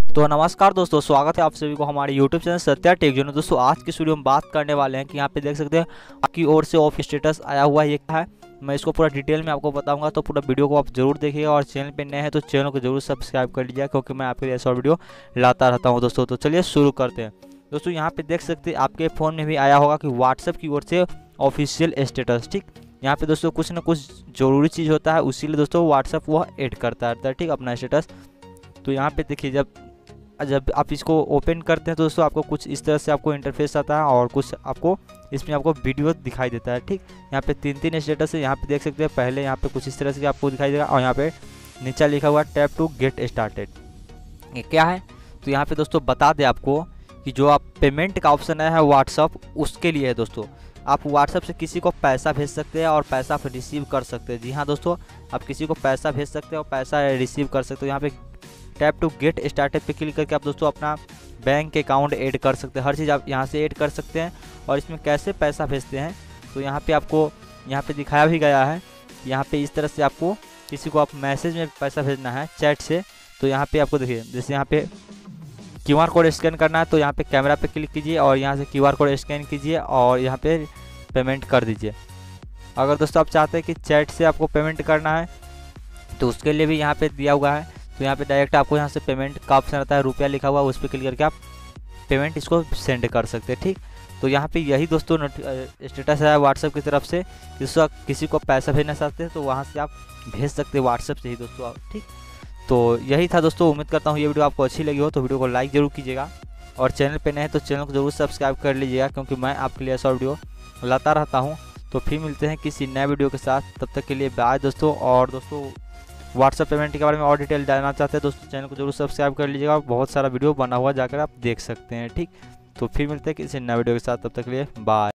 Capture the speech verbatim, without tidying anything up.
तो नमस्कार दोस्तों, स्वागत है आप सभी को हमारे यूट्यूब चैनल सत्या टेक जो। दोस्तों आज की वीडियो में बात करने वाले हैं कि यहाँ पे देख सकते हैं आपकी ओर से ऑफ स्टेटस आया हुआ है। ये क्या है मैं इसको पूरा डिटेल में आपको बताऊंगा, तो पूरा वीडियो को आप जरूर देखिएगा और चैनल पे नए हैं तो चैनल को जरूर सब्सक्राइब कर लीजिएगा, क्योंकि मैं आपके लिए ऐसा वीडियो लाता रहता हूँ दोस्तों। तो चलिए शुरू करते हैं। दोस्तों यहाँ पे देख सकते हैं आपके फ़ोन में भी आया होगा कि व्हाट्सएप की ओर से ऑफिशियल स्टेटस। ठीक, यहाँ पे दोस्तों कुछ ना कुछ ज़रूरी चीज़ होता है, उसी लिए दोस्तों व्हाट्सएप वह ऐड करता रहता है, ठीक, अपना स्टेटस। तो यहाँ पे देखिए जब जब आप इसको ओपन करते हैं तो दोस्तों आपको कुछ इस तरह से आपको इंटरफेस आता है और कुछ आपको इसमें आपको वीडियो दिखाई देता है। ठीक, यहाँ पे तीन तीन स्टेटस है। यहाँ पे देख सकते हैं पहले यहाँ पे कुछ इस तरह से आपको दिखाई देगा और यहाँ पे नीचे लिखा हुआ टैप टू गेट स्टार्टेड। ये क्या है तो यहाँ पे दोस्तों बता दें आपको कि जो आप पेमेंट का ऑप्शन है व्हाट्सअप, उसके लिए है दोस्तों। आप व्हाट्सअप से किसी को पैसा भेज सकते हैं और पैसा फिर रिसीव कर सकते हैं। जी हाँ दोस्तों, आप किसी को पैसा भेज सकते हैं और पैसा रिसीव कर सकते हो। यहाँ पे टैप टू गेट स्टार्टेड पे क्लिक करके आप दोस्तों अपना बैंक अकाउंट ऐड कर सकते हैं। हर चीज़ आप यहाँ से ऐड कर सकते हैं। और इसमें कैसे पैसा भेजते हैं तो यहाँ पे आपको यहाँ पे दिखाया भी गया है। यहाँ पे इस तरह से आपको किसी को आप मैसेज में पैसा भेजना है चैट से, तो यहाँ पे आपको देखिए जैसे यहाँ पे क्यू आर कोड स्कैन करना है तो यहाँ पे कैमरा पे क्लिक कीजिए और यहाँ से क्यू आर कोड स्कैन कीजिए और यहाँ पे पेमेंट कर दीजिए। अगर दोस्तों आप चाहते हैं कि चैट से आपको पेमेंट करना है तो उसके लिए भी यहाँ पे दिया हुआ है। तो यहाँ पे डायरेक्ट आपको यहाँ से पेमेंट का ऑप्शन आता है, रुपया लिखा हुआ, उस पर क्लिक करके आप पेमेंट इसको सेंड कर सकते हैं। ठीक, तो यहाँ पे यही दोस्तों स्टेटस है व्हाट्सएप की तरफ से। जिससे आप किसी को पैसा भेजना चाहते हैं तो वहाँ से आप भेज सकते हैं व्हाट्सएप से ही दोस्तों आप। ठीक, तो यही था दोस्तों। उम्मीद करता हूँ ये वीडियो आपको अच्छी लगी हो, तो वीडियो को लाइक जरूर कीजिएगा और चैनल पर नए हैं तो चैनल को जरूर सब्सक्राइब कर लीजिएगा, क्योंकि मैं आपके लिए ऐसा वीडियो लाता रहता हूँ। तो फिर मिलते हैं किसी नए वीडियो के साथ, तब तक के लिए बाय दोस्तों। और दोस्तों व्हाट्सएप पेमेंट के बारे में और डिटेल जानना चाहते हैं दोस्तों, चैनल को जरूर सब्सक्राइब कर लीजिएगा। बहुत सारा वीडियो बना हुआ जाकर आप देख सकते हैं। ठीक, तो फिर मिलते हैं किसी नए वीडियो के साथ, तब तक के लिए बाय।